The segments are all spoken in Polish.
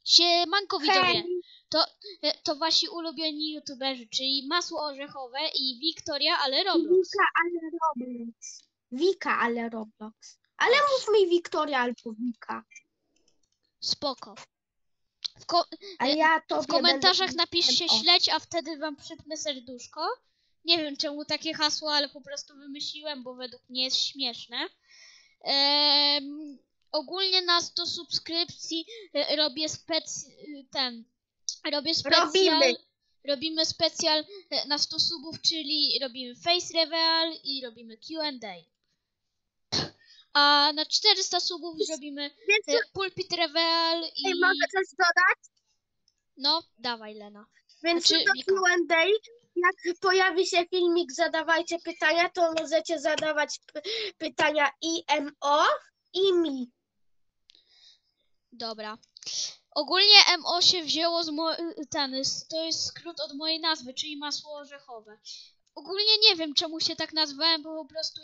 Siemanko widzowie, Hej, to wasi ulubieni youtuberzy, czyli Masło Orzechowe i Wiktoria, ale Roblox. Wika, ale Roblox. Wika, ale Roblox. Ale O, mów mi Wiktoria albo Wika. spoko. W, ko A e, ja w tobie komentarzach będę napiszcie o. śledź, a wtedy wam przypnę serduszko. Nie wiem czemu takie hasło, ale po prostu wymyśliłem, bo według mnie jest śmieszne. Ogólnie na 100 subskrypcji robię robię specjal. Robimy. Robimy specjal na 100 subów, czyli robimy face reveal i robimy Q&A. A na 400 subów zrobimy Więc pulpit reveal ej, i... mogę coś dodać? No, dawaj Lena. Więc Znaczy, do Wika. Q&A, jak pojawi się filmik, zadawajcie pytania, to możecie zadawać pytania i MO, i mi. Dobra. Ogólnie MO się wzięło z to jest skrót od mojej nazwy, czyli masło orzechowe. Ogólnie nie wiem czemu się tak nazwałem, bo po prostu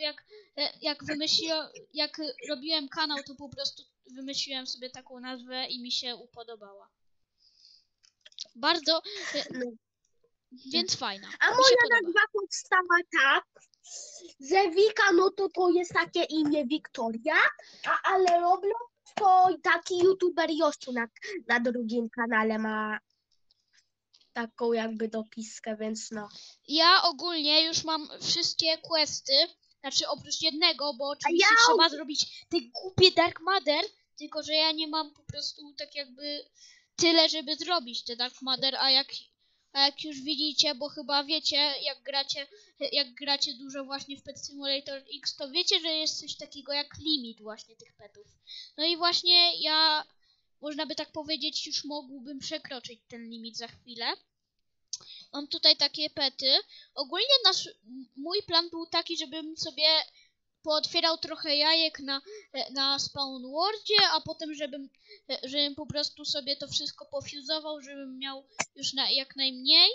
jak robiłem kanał, to po prostu wymyśliłem sobie taką nazwę i mi się upodobała. Bardzo, No. więc fajna. A Mi się moja podoba. nazwa powstała tak, że Wika, no to jest takie imię Wiktoria, ale Roblox to taki youtuber Josiu na drugim kanale ma taką jakby dopiskę, więc no. Ja ogólnie już mam wszystkie questy, znaczy oprócz jednego, bo oczywiście ja- trzeba zrobić te głupie Dark Matter, tylko że ja nie mam po prostu tak jakby tyle, żeby zrobić te Dark Matter, a jak już widzicie, bo chyba wiecie, jak gracie dużo właśnie w Pet Simulator X, to wiecie, że jest coś takiego jak limit właśnie tych petów. No i właśnie ja, można by tak powiedzieć, już mógłbym przekroczyć ten limit za chwilę. Mam tutaj takie pety. Ogólnie mój plan był taki, żebym sobie pootwierał trochę jajek na Spawn Worldzie, a potem żebym po prostu sobie to wszystko pofuzował, żebym miał już jak najmniej.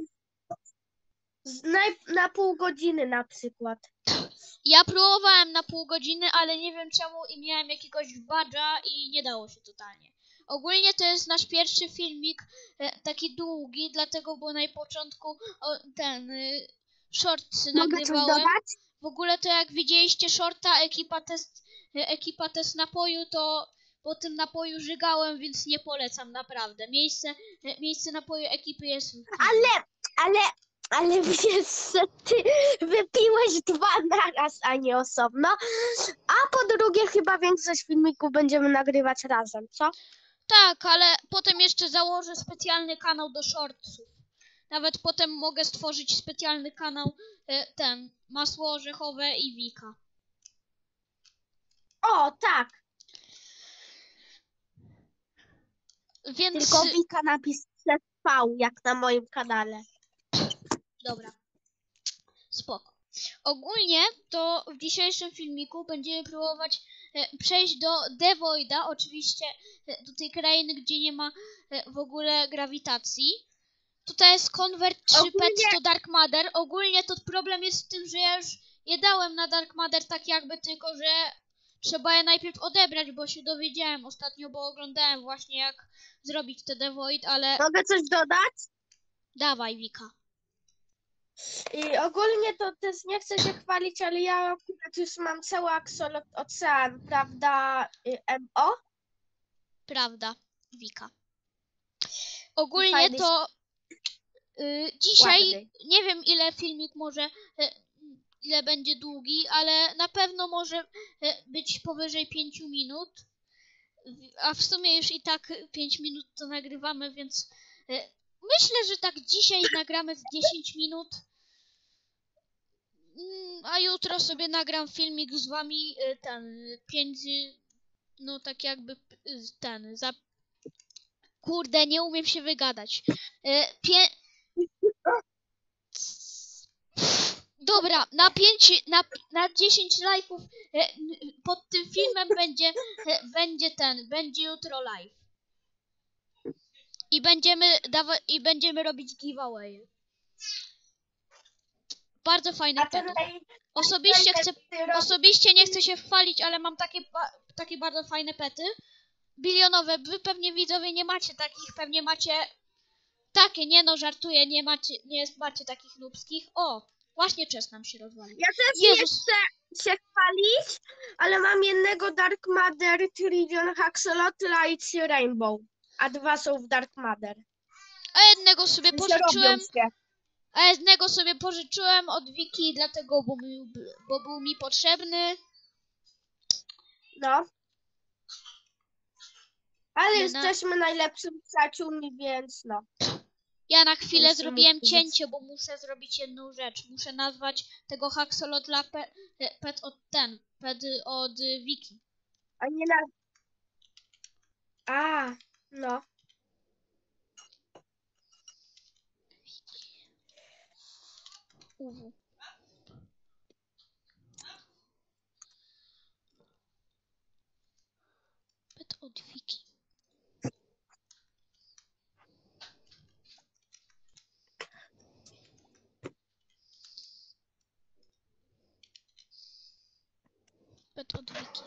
Na pół godziny na przykład. Ja próbowałem na pół godziny, ale nie wiem czemu i miałem jakiegoś badża i nie dało się totalnie. Ogólnie to jest nasz pierwszy filmik, taki długi, dlatego bo na początku shortsy Mogę coś nagrywałem. dodać? W ogóle to jak widzieliście shorta, ekipa test napoju, to po tym napoju żygałem, więc nie polecam naprawdę. Miejsce napoju ekipy jest... Ale wiesz, że ty wypiłeś dwa naraz, a nie osobno. A po drugie chyba większość filmików będziemy nagrywać razem, co? Tak, ale potem jeszcze założę specjalny kanał do shortsów. Nawet potem mogę stworzyć specjalny kanał, Masło Orzechowe i Wika. O, tak. Więc... Tylko Wika napis przez V, jak na moim kanale. Dobra. Spoko. Ogólnie to w dzisiejszym filmiku będziemy próbować przejść do The Voida, oczywiście do tej krainy, gdzie nie ma w ogóle grawitacji. Tutaj jest Convert 3 Pets to Dark Matter. Ogólnie to problem jest w tym, że ja już je dałem na Dark Matter tak jakby, tylko że trzeba je najpierw odebrać, bo się dowiedziałem ostatnio, bo oglądałem właśnie jak zrobić te The Void, ale... Mogę coś dodać? Dawaj, Wika. I ogólnie to też nie chcę się chwalić, ale ja akurat już mam cały Axolot Ocean, prawda, MO? Prawda, Wika. Ogólnie Fajny, to dzisiaj ładny. nie wiem ile będzie długi, ale na pewno może być powyżej 5 minut. A w sumie już i tak 5 minut to nagrywamy, więc myślę, że tak dzisiaj nagramy z 10 minut. A jutro sobie nagram filmik z wami, no tak jakby kurde, nie umiem się wygadać. Dobra, na 10 lajków pod tym filmem będzie jutro live. I będziemy robić giveaway. Bardzo fajne pety. Osobiście nie chcę się chwalić, ale mam takie bardzo fajne pety. bilionowe. Wy pewnie widzowie nie macie takich, pewnie macie takie, nie no, żartuję, nie macie takich nubskich. O, właśnie czas nam się rozwalił. Ja też nie Jezus, chcę się chwalić, ale mam jednego Dark Matter, Trillion, Axolot, Lights i Rainbow. A 2 są w Dark Matter. a jednego sobie Więc robią pożyczyłem, się. od Wiki, dlatego, bo był mi potrzebny. No. Ale Ja jesteśmy najlepszymi przyjaciółmi, więc no. Ja na chwilę Więc zrobiłem muszę cięcie, bo muszę zrobić jedną rzecz. Muszę nazwać tego Haxolotla pet od Wiki. A nie na... A, no. UW. Pet od Wiki. Pet od Wiki.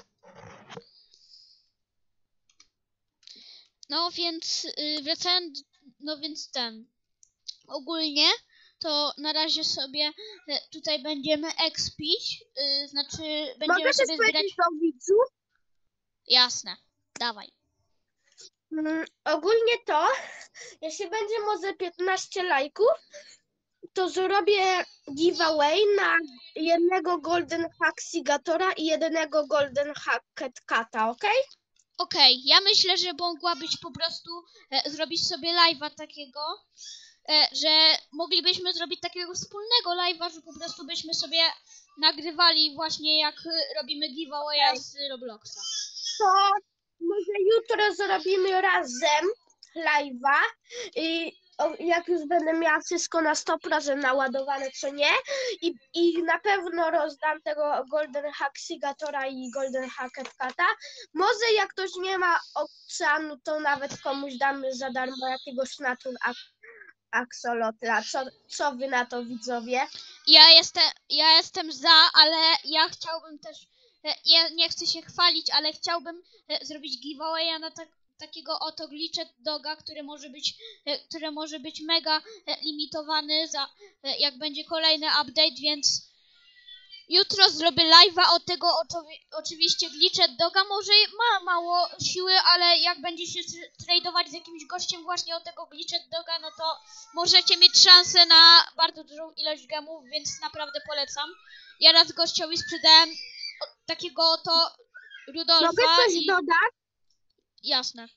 No więc wracając, no więc ogólnie to na razie sobie tutaj będziemy expić, znaczy będziemy Mogę sobie coś zbierać... powiedzieć do widzów? Jasne, dawaj. Ogólnie to, jeśli będzie może 15 lajków, to zrobię giveaway na jednego Golden Haxigatora i jednego Golden Hacket Cata, ok? Okej, ja myślę, że mogłabyś po prostu zrobić sobie live'a takiego, że moglibyśmy zrobić takiego wspólnego live'a, że po prostu byśmy sobie nagrywali właśnie jak robimy giveawaya z Robloxa. To może jutro zrobimy razem live'a i jak już będę miała wszystko na 100% naładowane, co nie, i na pewno rozdam tego Golden Haxigatora i Golden Hacket Cata. Może jak ktoś nie ma oceanu, to nawet komuś damy za darmo jakiegoś Axolotla. Co wy na to, widzowie? Ja jestem za, ale ja chciałbym też, ja nie chcę się chwalić, ale chciałbym zrobić giveawaya na takiego oto glitched doga, który może być mega limitowany za jak będzie kolejny update, więc jutro zrobię live'a od tego oczywiście glitched doga. Może ma mało siły, ale jak będzie się tradeować z jakimś gościem właśnie od tego glitched doga, no to możecie mieć szansę na bardzo dużą ilość gemów, więc naprawdę polecam. Ja raz gościowi sprzedałem takiego oto Rudolfa Mogę coś dodać? Jasne.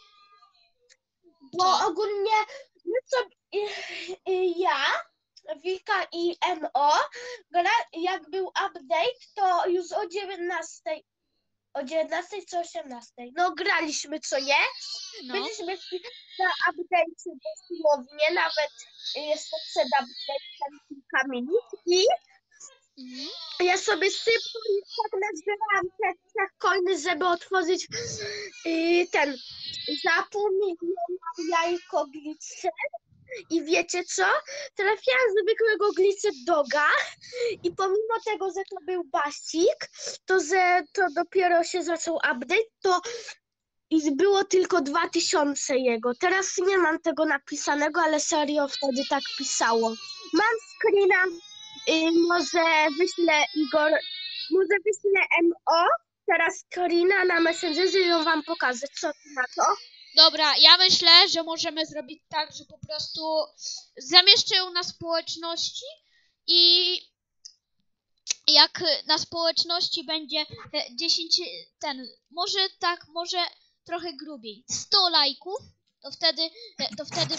Bo Co? ogólnie my ja, Wika i MO, jak był update, to już o 19, czy 18, no graliśmy, co nie? No. Byliśmy na update dosłownie, nawet jeszcze przed update'em kilka minut i ja sobie szybko i tak nazbierałam te 3 coiny, żeby otworzyć ten za pół miliona jajko glitcher. I wiecie co? Trafiłam zwykłego glitcher doga i pomimo tego, że to był basik, to że to dopiero się zaczął update, to i było tylko 2000 jego. Teraz nie mam tego napisanego, ale serio wtedy tak pisało. Mam screena, może wyślę Igor, może wyślę MO, teraz screena na Messengerze i ją wam pokażę. Co ty na to? Dobra, ja myślę, że możemy zrobić tak, że po prostu zamieszczę ją na społeczności i jak na społeczności będzie 10, może trochę grubiej, 100 lajków, to wtedy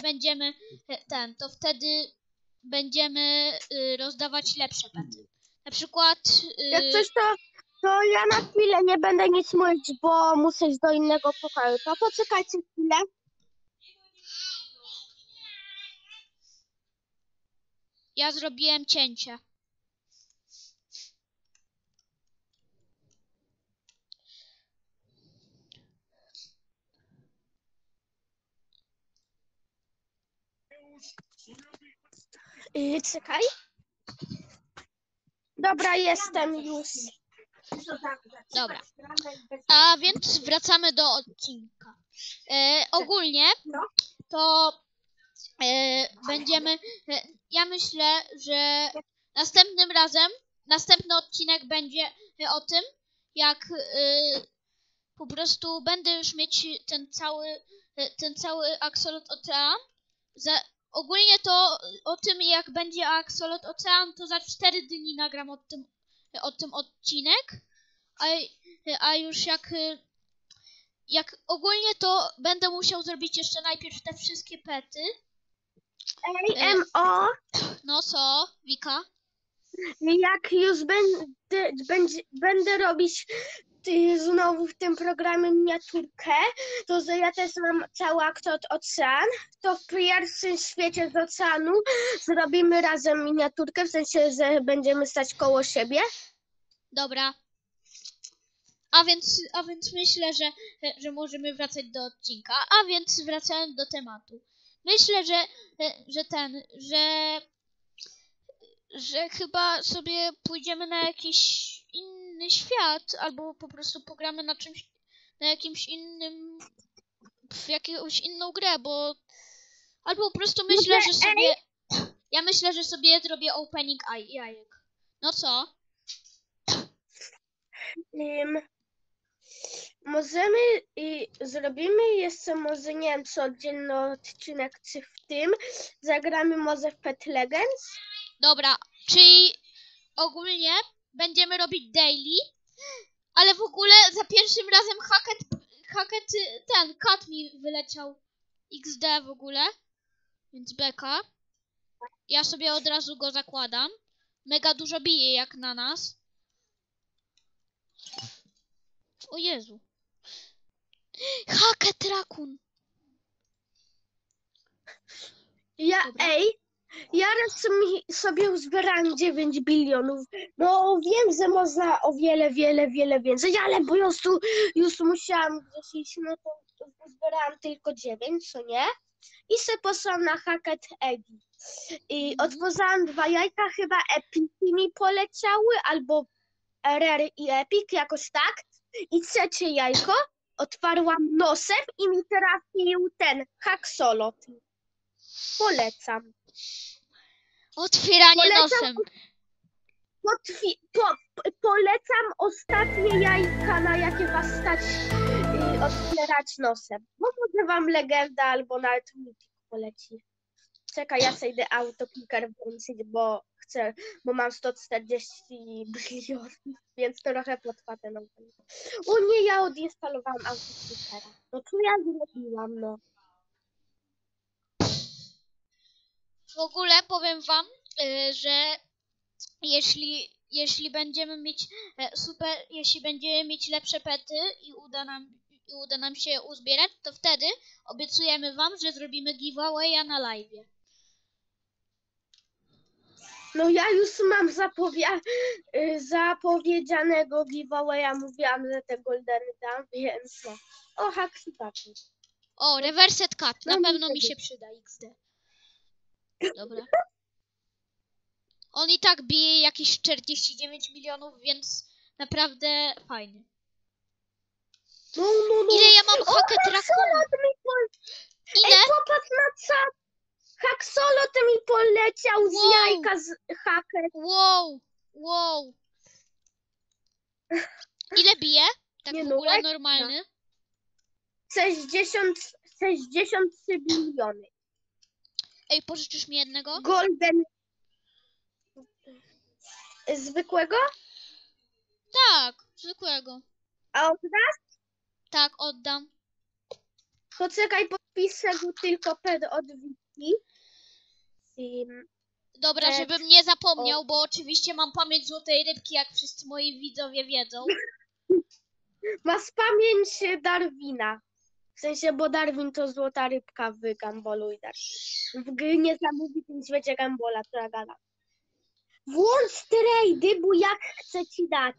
będziemy rozdawać lepsze pety. Na przykład... Jak coś to ja na chwilę nie będę nic mówić, bo muszę iść do innego pokoju. To poczekajcie chwilę. Ja zrobiłem cięcie. Czekaj. Dobra, jestem już. Dobra. A więc wracamy do odcinka. Ogólnie No. to będziemy... ja myślę, że następnym razem, następny odcinek będzie o tym, jak po prostu będę już mieć ten cały Axolot Ocean. Ogólnie to o tym, jak będzie Axolot Ocean, to za 4 dni nagram o tym odcinek. A już jak ogólnie to będę musiał zrobić jeszcze najpierw te wszystkie pety. Ej, MO, No co, Wika? jak już będę robić znowu w tym programie miniaturkę, to że ja też mam cały Axolot Ocean, to w pierwszym świecie z oceanu zrobimy razem miniaturkę, w sensie, że będziemy stać koło siebie. Dobra. A więc myślę, że możemy wracać do odcinka. A więc wracając do tematu. Myślę, że chyba sobie pójdziemy na jakiś inny świat, albo po prostu pogramy na jakimś innym, w jakąś inną grę, bo albo po prostu myślę, że sobie, ja myślę, że sobie zrobię opening jajek. No co? Możemy i zrobimy jeszcze może, nie wiem, czy oddzielny odcinek, czy w tym. Zagramy może w Pet Legends. Dobra, czyli ogólnie będziemy robić daily, ale w ogóle za pierwszym razem kat mi wyleciał XD w ogóle, więc beka. Ja sobie od razu go zakładam. Mega dużo bije jak na nas. O Jezu. Hacket Rakun. Dobra. Ja raz sobie uzbierałem 9 bilionów. No wiem, że można o wiele więcej, ale po prostu już musiałam gdzieś iść, no to uzbierałam tylko 9, co nie? I se poszłam na Hacket Edit. I otworzyłam 2 jajka, chyba Epiki mi poleciały, albo Rare i Epic, jakoś tak. I trzecie jajko otwarłam nosem i mi trafił ten Axolot. Polecam. Otwieranie nosem. Polecam ostatnie jajka, na jakie was stać, otwierać nosem. Bo może wam legenda albo nawet Mythic poleci. Czekaj, ja sobie idę autoclicker włączyć, bo mam 140 bilionów, więc trochę potrwa ten autoclicker. O nie, ja odinstalowałam autoclickera. No co ja zrobiłam, no. W ogóle powiem wam, że jeśli będziemy mieć jeśli będziemy mieć lepsze pety i uda nam się uzbierać, to wtedy obiecujemy wam, że zrobimy giveawaya na live'ie. No ja już mam zapowiedzianego giveawaya, mówiłam, że te goldeny dam, więc no. O, Haxi Papi. O, Reversed Cat, na No, pewno mi niestety. się przyda XD. Dobra. On i tak bije jakieś 49 milionów, więc naprawdę fajny. No. Ile ja mam Hacket Rakuna? Haxolot mi Ile? Ej, popatrz na czat! Haxolot mi poleciał z Wow. jajka z hacker. Wow. Ile bije? Tak Nie w no, ogóle ekstra. normalny. 63 biliony. Ej, pożyczysz mi jednego? Golden. Zwykłego? Tak, zwykłego. A oddasz? Tak, oddam. Poczekaj, podpiszę go tylko od Wiki. Dobra, Pet żebym nie zapomniał, bo oczywiście mam pamięć złotej rybki, jak wszyscy moi widzowie wiedzą. Masz pamięć Darwina. W sensie, bo Darwin to złota rybka w Gumball i Darwin. W niesamowitym świecie Gumballa, Tragala. Włącz trady, bo jak chcę ci dać.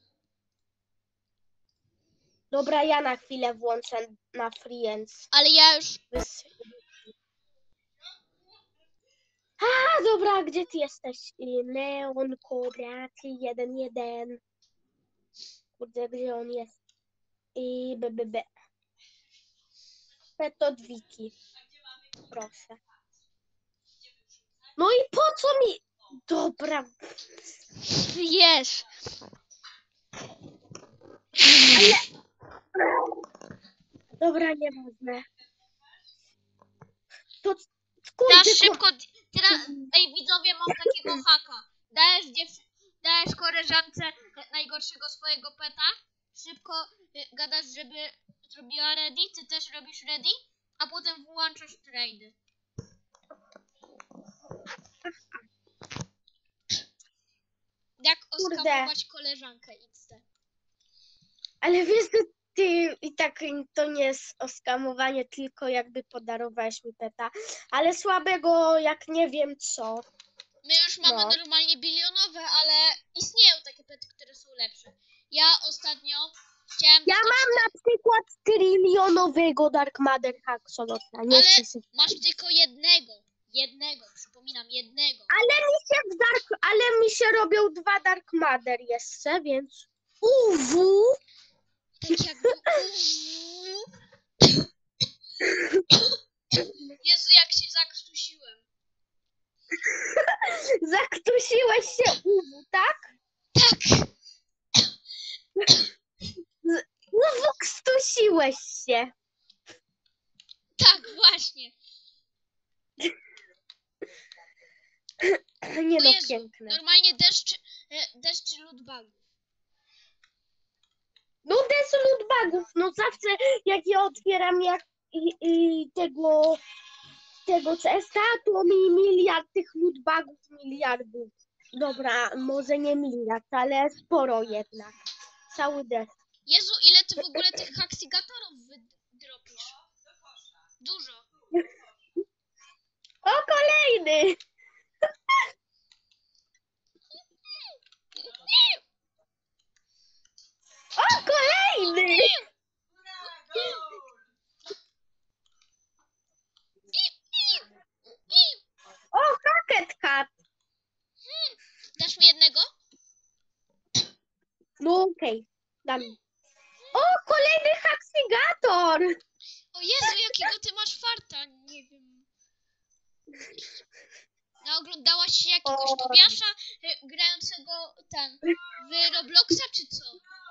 Dobra, ja na chwilę włączę na Friends. Ale ja już... A, dobra, gdzie ty jesteś? Neon Koreaty 1-1. Kurde, gdzie on jest? I BBB. Pet od Wiki. Proszę. No i po co mi... Dobra. Wiesz. Dobra, nieważne. To Teraz kurde, szybko. Ej, widzowie, mam takiego haka. Dajesz koleżance najgorszego swojego peta. Szybko gadasz, żeby zrobiła ready. Ty też robisz ready. A potem włączasz trade. Jak oskamować koleżankę XD. Ale wiesz, że ty i tak to nie jest oskamowanie, tylko jakby podarowałeś mi peta. Ale słabego jak nie wiem co. My już mamy normalnie bilionowe, ale istnieją takie pety, które są lepsze. Ja ostatnio chciałem... Ja mam na przykład trylionowego Dark Matter Haxolotla. Nie Ale chcę się... masz tylko jednego. Jednego, przypominam, jednego. Ale mi się robią 2 Dark Matter jeszcze, więc... UW! Tak jakby... Jezu, jak się zakrztusiłem. Zaktusiłeś się UW, tak? Tak. UW kstusiłeś się. Tak, właśnie. Nie O no, Jezu, piękne. normalnie deszcz lootbagów. No des lootbagów, no zawsze jak ja otwieram tego CSA, to mi miliard tych lootbagów, miliardów. Dobra, może nie miliard, ale sporo jednak. Cały deszcz. Jezu, ile ty w ogóle tych haksigatorów wydropisz? Dużo. O, kolejny! O, kolejny! O, Rocket Cat! Dasz mi jednego? No okej, dam. O, kolejny haksigator! O Jezu, jakiego ty masz farta? Nie wiem. No, oglądałaś się jakiegoś Tobiasza grającego w Robloxa, czy co?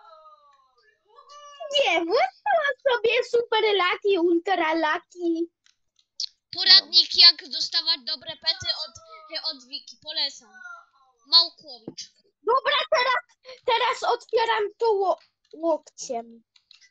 Nie, włączyłam sobie Super Lucky, Ultra Lucky. Poradnik, jak dostawać dobre pety od Wiki. Polecam. Małkowicz. Dobra, teraz otwieram to łokciem.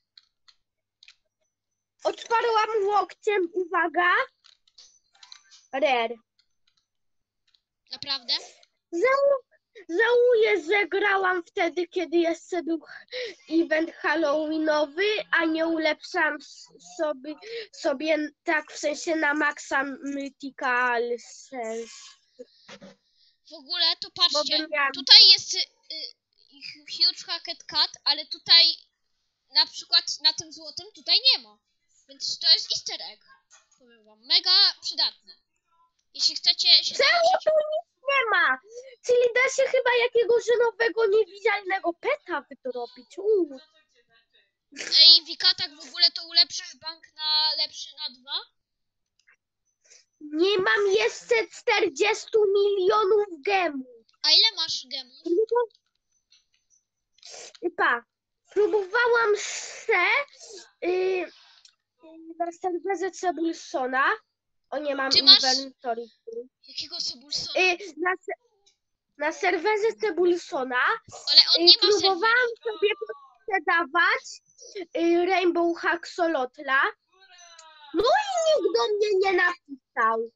Otwarłam łokciem, uwaga. Rare. Naprawdę? Żałuję, że grałam wtedy, kiedy jeszcze był event halloweenowy, a nie ulepszam sobie tak w sensie na maksa mythical sense. W ogóle to patrzcie, miała... tutaj jest Huge Hacked Cat, ale tutaj na przykład na tym złotym tutaj nie ma. Więc to jest easter egg. Powiem wam, mega przydatne. Jeśli chcecie się Czemu nauczyć... tu nic nie ma? Czyli da się chyba jakiegoś nowego, niewidzialnego peta wydrobić. Ej, Wika, tak w ogóle to ulepszysz bank na lepszy na 2? Nie mam jeszcze 40 milionów gemów. A ile masz gemów? Próbowałam na serwerze Cebulsona. O, nie mam Ty masz... inventory. Jakiego Cebulsona? Na serwerze Cebulsona Ale on nie ma próbowałam serwera. sobie sprzedawać Rainbow Haxolotla. No i nikt do mnie nie napisał.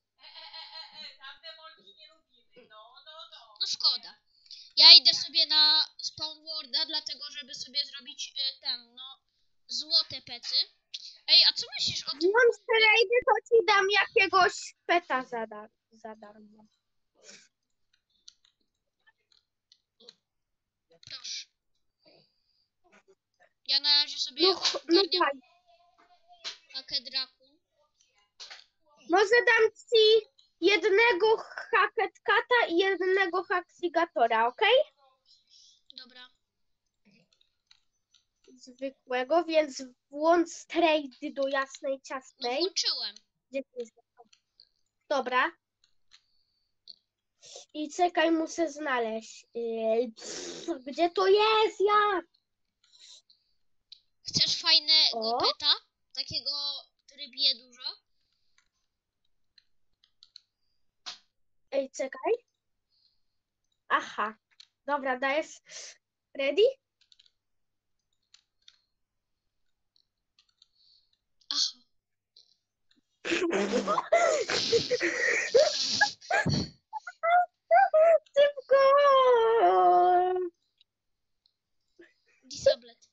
No szkoda. Ja idę sobie na Spawn Worlda, dlatego żeby sobie zrobić złote pety. Ej, a co myślisz o tym? Włącz trade, to ci dam jakiegoś peta za darmo. Proszę. Ja na razie sobie No ogarniam tak. Hakedraku. Może dam ci jednego Hacked Cata i jednego Haxigatora, okej? Dobra. zwykłego, więc włącz trade do jasnej No ciasnej. włączyłem. Gdzie to jest? Dobra. I czekaj, muszę znaleźć. Gdzie to jest? Ja. Chcesz fajnego O. peta? Takiego, który bije dużo? Ej, czekaj. Aha. Dobra, dajesz. Ready? Aha. Szybko! Disablet.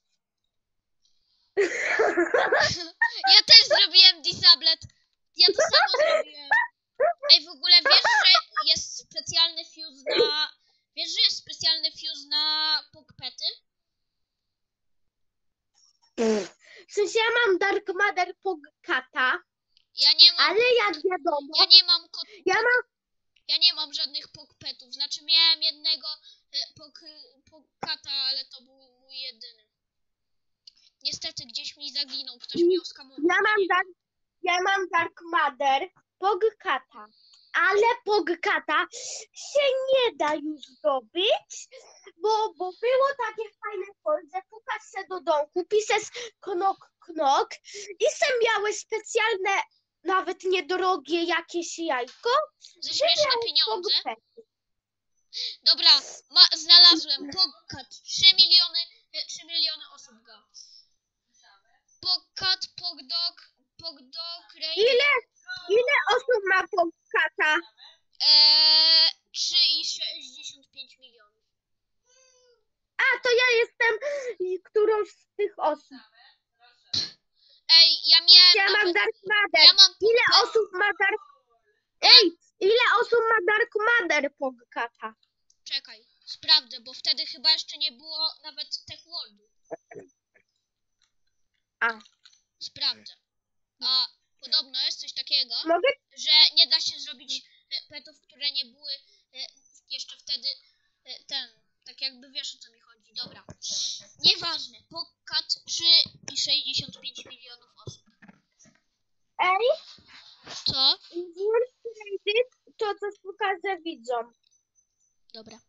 Ja też zrobiłem disablet. Ja to samo zrobiłem. Ej, w ogóle wiesz, że jest specjalny fuse na... Wiesz, że jest specjalny fuse na pokpety? W sensie ja mam Dark Matter Pogkata, Ja nie mam... ale jak wiadomo, Ja nie mam ja mam Ja nie mam żadnych pokpetów. Znaczy miałem jednego pokata, ale to był mój jedyny. Niestety gdzieś mi zaginął, ktoś mnie oskamował. ja mam Dark Matter Pogkata, ale Pogkata się nie da już zdobyć, bo było takie fajne że pukasz się do domku, piszesz knok, knok i sam miałeś specjalne, nawet niedrogie jakieś jajko, Ze śmieszne pieniądze. Pogpety. Dobra, znalazłem pokat. 3 miliony osób go. Pokat, pogdok, Ile osób ma Pogkata? 3,65 milionów. A, to ja jestem którąś z tych osób. Ej, ja miałem Ja mam nawet... Dark Matter. Ja mam Ile osób ma Dark... Ej, ile osób ma Dark Matter Pogkata? Czekaj, sprawdzę, bo wtedy chyba jeszcze nie było nawet Tech Worldu. A. Sprawdzę. A podobno jest coś takiego, Mogę? że nie da się zrobić petów, które nie były jeszcze wtedy tak jakby wiesz, o co mi chodzi. Dobra. Nieważne. Pokat 3,65 milionów osób. Ej, Co? włącz Reddit, to coś pokażę widzom. Dobra.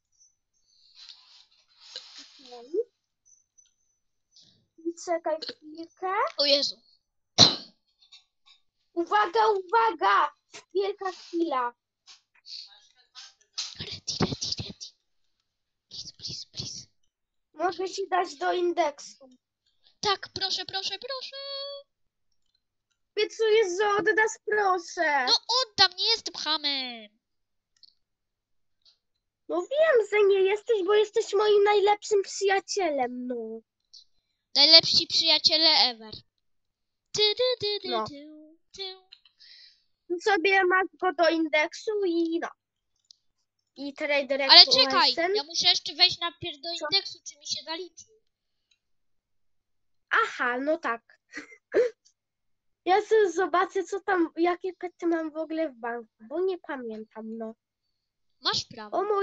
Czekaj chwilkę. O Jezu. Uwaga, uwaga! Wielka chwila. Ready. Please. Mogę ci dać do indeksu. Tak, proszę. Obiecuję, że oddasz, proszę. No oddam, nie jestem hamem. No wiem, że nie jesteś, bo jesteś moim najlepszym przyjacielem, no. Najlepsi przyjaciele ever. No. Tu sobie masz go do indeksu i no. I trader Ale czekaj, ja muszę jeszcze wejść najpierw do Co? indeksu, czy mi się zaliczy. Aha, no tak. Ja sobie zobaczę, co tam, jakie pety mam w ogóle w banku, bo nie pamiętam, no. Masz prawo. Bo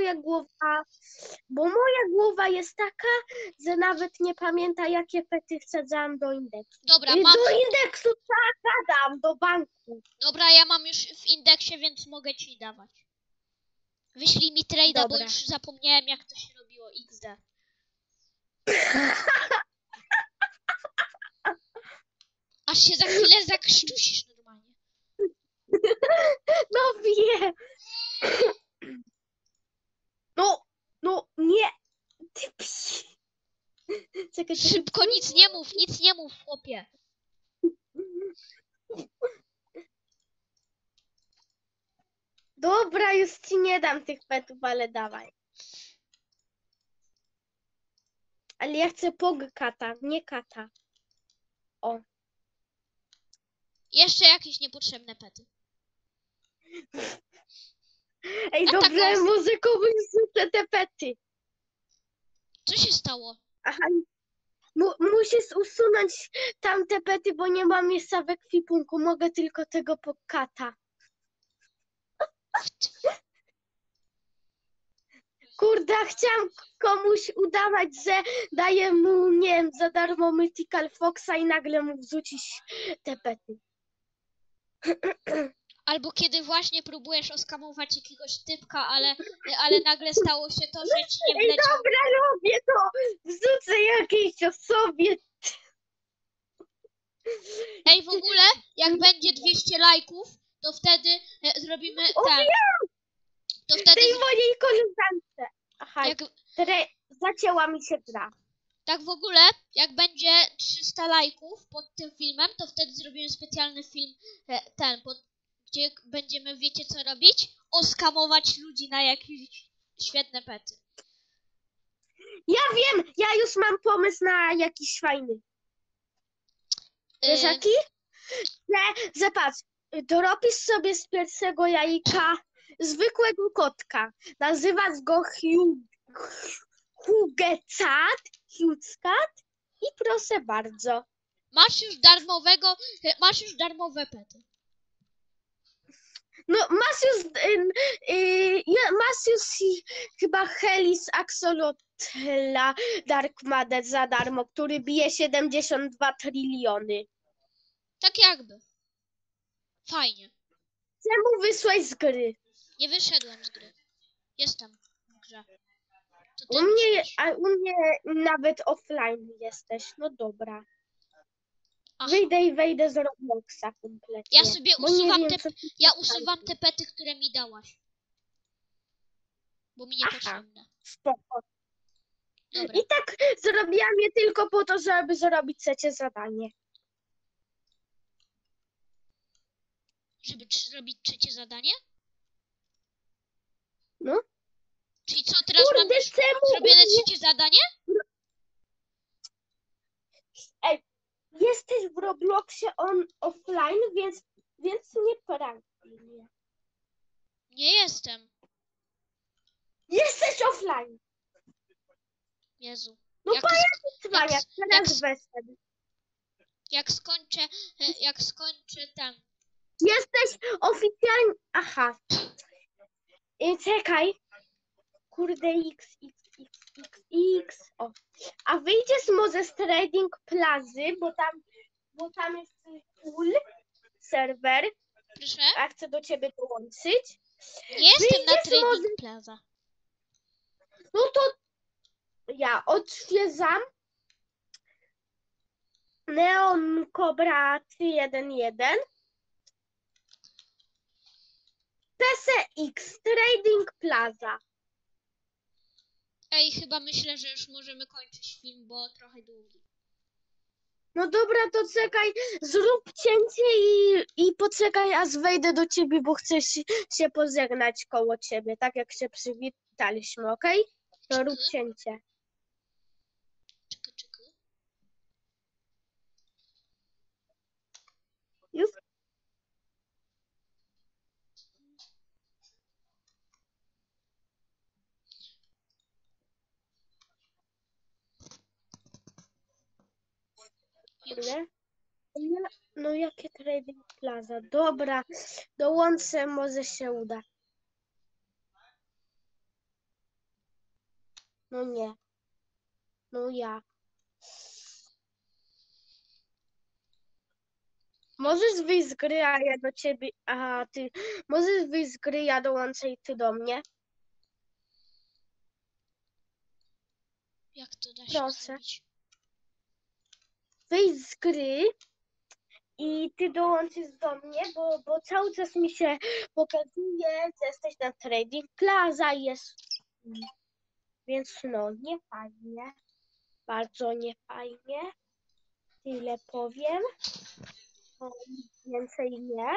moja głowa jest taka, że nawet nie pamięta, jakie pety wsadzałam do indeksu. Dobra, I mam, do indeksu dam, do banku. dobra, ja mam już w indeksie, więc mogę ci dawać. Wyślij mi trade'a, bo Dobra. już zapomniałem, jak to się robiło XD. Aż się za chwilę zakrztusisz normalnie. No wiem. No, nie. Ty psi. Czekaj. Szybko, nic nie mów, chłopie. Dobra, już ci nie dam tych petów, ale dawaj. Ale ja chcę Pogkata, nie kata. O. Jeszcze jakieś niepotrzebne pety. Ej, A dobrze, tak, może komuś zrzucę te pety. Co się stało? Aha, musisz usunąć tamte pety, bo nie mam miejsca w ekwipunku. Mogę tylko tego Pogkata. Kurde, chciałam komuś udawać, że daję mu, nie wiem, za darmo Mythical Foxa i nagle mu wrzucić te pety. Albo kiedy właśnie próbujesz oskamować jakiegoś typka, ale nagle stało się to, że ci nie Ej, wleciał. dobra, robię to! Wrzucę jakiejś osobie. Ej, w ogóle, jak będzie 200 lajków, to wtedy zrobimy O, ten. To wtedy, Tej mojej koleżance. Aha, jak, zacięła mi się gra. tak w ogóle, jak będzie 300 lajków pod tym filmem, to wtedy zrobimy specjalny film, gdzie będziemy, wiecie co robić? Oskamować ludzi na jakieś świetne pety. Ja wiem, ja już mam pomysł na jakiś fajny. Wiesz jaki? Że patrz, dorobisz sobie z pierwszego jajka zwykłego kotka. Nazywasz go Hugecat i proszę bardzo. Masz już darmowe pety. No masz już chyba Helis Axolotla Dark Matter za darmo, który bije 72 triliony. Tak jakby. Fajnie. Czemu wysłać z gry? Nie wyszedłem z gry. Jestem w grze. To ty U mnie, musisz. u mnie nawet offline jesteś. No dobra. Aha. Wyjdę i wejdę z Robloxa kompletnie. Ja sobie bo nie usuwam wiem, te, co ja usuwam te pety, które mi dałaś. Bo mi niepotrzebne. spoko. Dobra. I tak zrobiłam je tylko po to, żeby zrobić trzecie zadanie. Żeby zrobić trzecie zadanie? No. Czyli co, teraz mam Kurde, czemu? zrobione trzecie zadanie? Ej, jesteś w Robloxie offline, więc nie prankuj mnie. Nie jestem. Jesteś offline. Jezu. No Jak, cwaniak, teraz weszedł. jak skończę ten. Jesteś oficjalnie... Aha. Czekaj. Kurde, x. O. A wyjdziesz może z Trading Plazy, bo tam jest full serwer. Proszę? A chcę do ciebie dołączyć. Nie jestem na Wyjdziesz Trading Plaza. No to ja odświeżam Neon Cobra 311 PSX Trading Plaza. Ej, chyba myślę, że już możemy kończyć film, bo trochę długi. No dobra, to czekaj, zrób cięcie i poczekaj, aż wejdę do ciebie, bo chcę się pożegnać koło ciebie, tak jak się przywitaliśmy, okej? To rób cięcie. Czekaj. Już? Ile? No jakie Trading Plaza? Dobra, dołączę, może się uda. No nie. No ja. Możesz wyjść z gry, a ja do ciebie, a ty... Możesz wyjść z gry, ja dołączę i ty do mnie. Jak to da się Proszę. zrobić? Wyjść z gry i ty dołączysz do mnie, bo cały czas mi się pokazuje, że jesteś na Trading Plaza i jest... Więc no, nie fajnie. Bardzo nie fajnie. Tyle powiem. O, więcej nie.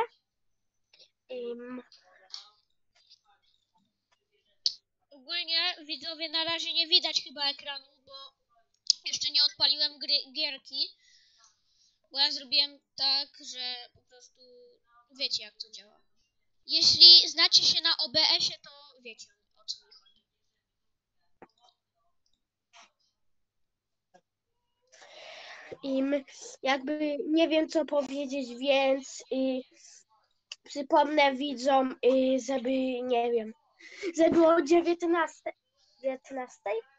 Ogólnie widzowie na razie nie widać chyba ekranu, bo jeszcze nie odpaliłem gierki. Bo ja zrobiłem tak, że po prostu wiecie jak to działa. Jeśli znacie się na OBS-ie, to wiecie o co mi chodzi. Jakby nie wiem co powiedzieć, więc przypomnę widzom, żeby nie wiem, żeby o 19 19?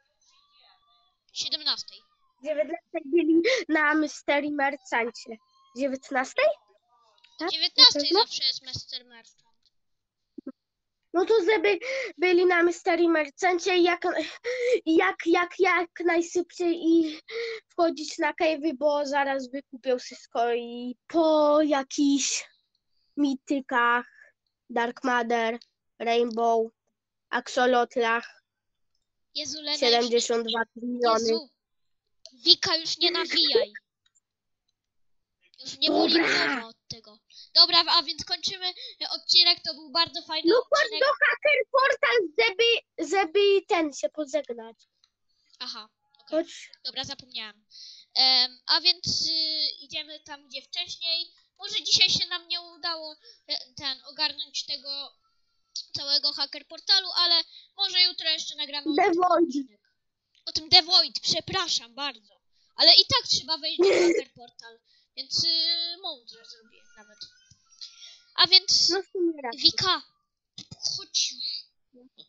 17. 19 byli na Mystery Mercancie. 19? Tak? 19 Na pewno? zawsze jest Master Merchant. No to żeby byli na Mystery Mercancie i jak najszybciej i wchodzić na cave'y, bo zaraz wykupią wszystko i po jakichś mitykach, Dark Matter, Rainbow, Axolotlach, Jezu, Lena, już 72 miliony. Jezu. Wika, już nie nawijaj. Już nie boli Dobra. głowa od tego. Dobra, a więc kończymy odcinek. To był bardzo fajny No chodź odcinek. do Hacker Portal, żeby ten się pożegnać. Aha, okej. Chodź. Dobra, zapomniałam. A więc idziemy tam, gdzie wcześniej. Może dzisiaj się nam nie udało ogarnąć tego całego Hacker Portalu, ale może jutro jeszcze nagramy The Void. odcinek. O tym The Void, przepraszam bardzo. Ale i tak trzeba wejść do Hacker Portal, więc mądrze zrobiłem nawet. A więc No w sumie racja. Wika, chodź już.